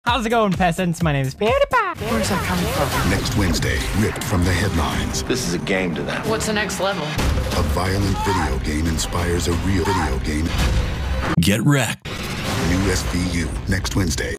How's it going, peasants? My name is PewDiePie. Where's that coming from? Next Wednesday, ripped from the headlines. This is a game to them. What's the next level? A violent video game inspires a real video game. Get wrecked. New SVU, next Wednesday.